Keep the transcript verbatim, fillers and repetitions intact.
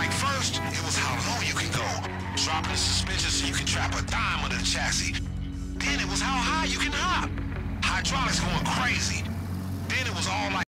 Like first, it was how low you can go, dropping the suspension so you can trap a dime under the chassis. Then it was how high you can hop. Hydraulics going crazy. Then it was all like